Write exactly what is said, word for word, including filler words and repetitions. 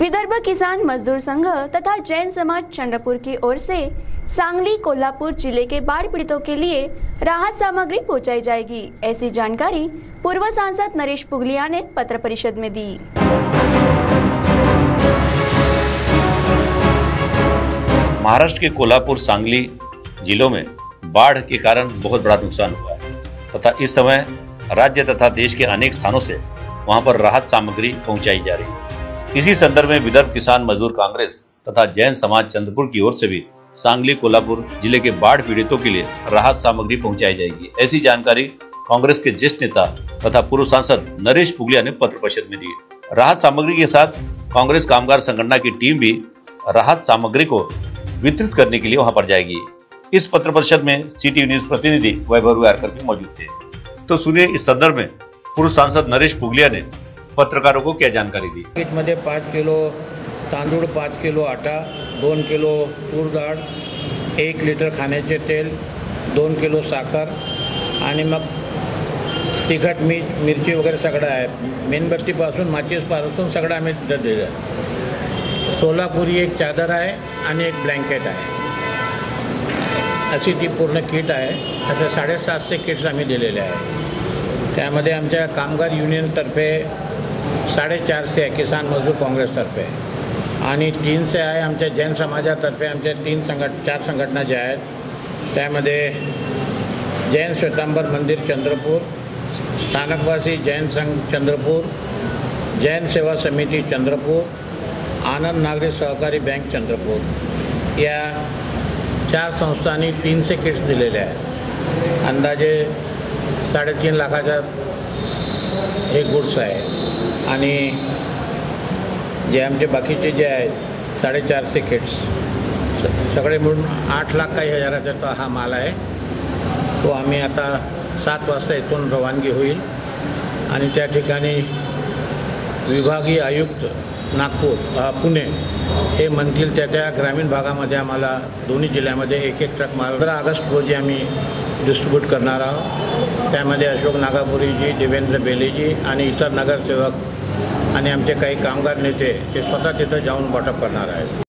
विदर्भ किसान मजदूर संघ तथा जैन समाज चंद्रपुर की ओर से सांगली कोल्हापुर जिले के बाढ़ पीड़ितों के लिए राहत सामग्री पहुंचाई जाएगी। ऐसी जानकारी पूर्व सांसद नरेश पुगलिया ने पत्र परिषद में दी। महाराष्ट्र के कोल्हापुर सांगली जिलों में बाढ़ के कारण बहुत बड़ा नुकसान हुआ है तथा इस समय राज्य तथा देश के अनेक स्थानों से वहां पर राहत सामग्री पहुंचाई जा रही है। इसी संदर्भ में विदर्भ किसान मजदूर कांग्रेस तथा जैन समाज चंद्रपुर की ओर से भी सांगली कोल्हापुर जिले के बाढ़ पीड़ितों के लिए राहत सामग्री पहुंचाई जाएगी। ऐसी जानकारी कांग्रेस के ज्येष्ठ नेता तथा पूर्व सांसद नरेश पुगलिया ने पत्र परिषद में दी। राहत सामग्री के साथ कांग्रेस कामगार संगठन की टीम भी राहत सामग्री को वितरित करने के लिए वहां पर जाएगी। इस पत्र परिषद में सिटी न्यूज प्रतिनिधि वैभव रुयारकर भी मौजूद थे। तो सुनिए इस संदर्भ में पूर्व सांसद नरेश पुगलिया ने पत्रकारों को क्या जानकारी दी। किट मध्ये पाच किलो तांदूळ, पाच किलो आटा, दोन किलो तूर डाळ, एक लिटर खाण्याचे तेल, दोन किलो साखर आणि मग तिखट, मीठ, मिरची वगैरे सगळं आहे। मेणबत्तीपासून माचीसपासून सगळं आम्ही दिलेलं आहे। सोलापुरी एक चादर आहे आणि एक ब्लँकेट आहे, अशी ती पूर्ण किट आहे। असं साडेसातशे किट्स आम्ही दिलेले आहे। त्यामध्ये आमच्या कामगार युनियनतर्फे साडेचारशे आहे, किसान मजदूर काँग्रेसतर्फे, आणि तीनशे आहे आमच्या जैन समाजातर्फे। आमच्या तीन संघट चार संघटना ज्या आहेत त्यामध्ये जैन श्वेतांबर मंदिर चंद्रपूर, स्थानकवासी जैन संघ चंद्रपूर, जैन सेवा समिती चंद्रपूर, आनंद नागरी सहकारी बँक चंद्रपूर या चार संस्थांनी तीनशे किट्स दिलेले आहेत। अंदाजे साडेतीन लाखाचा हे गुड्स आहे आणि जे आमचे बाकीचे जे आहेत साडेचारशे किट्स सगळे मिळून आठ लाख काही हजाराचा तो हा माल आहे। तो आम्ही आता सात वाजता इथून रवानगी होईल आणि त्या ठिकाणी विभागीय आयुक्त नागपूर पुणे हे म्हणतील त्या त्या ग्रामीण भागामध्ये आम्हाला दोन्ही जिल्ह्यामध्ये एक एक ट्रक माल पंधरा ऑगस्ट रोजी आम्ही डिस्ट्रीब्यूट करणार आहोत। त्यामध्ये अशोक नागापुरीजी, देवेंद्र बेलेजी आणि इतर नगरसेवक आणि आमचे काही कामगार नेते ते स्वतः तिथं जाऊन वाटप करणार आहेत।